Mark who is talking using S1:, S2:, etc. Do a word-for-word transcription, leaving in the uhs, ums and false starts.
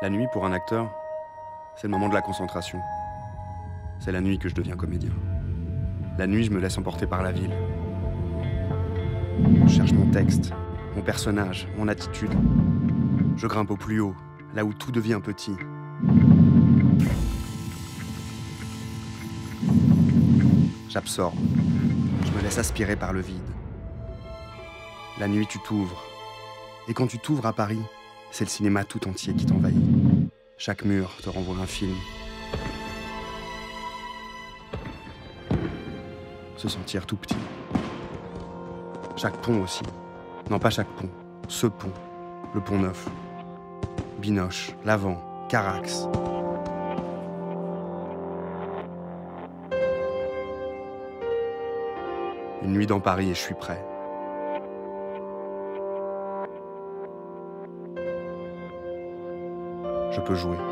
S1: La nuit, pour un acteur, c'est le moment de la concentration. C'est la nuit que je deviens comédien. La nuit, je me laisse emporter par la ville. Je cherche mon texte, mon personnage, mon attitude. Je grimpe au plus haut, là où tout devient petit. J'absorbe. Je me laisse aspirer par le vide. La nuit, tu t'ouvres. Et quand tu t'ouvres à Paris, c'est le cinéma tout entier qui t'envahit. Chaque mur te renvoie un film. Se sentir tout petit. Chaque pont aussi. Non, pas chaque pont. Ce pont. Le pont Neuf. Binoche, Lavant, Carax. Une nuit dans Paris et je suis prêt. Je peux jouer.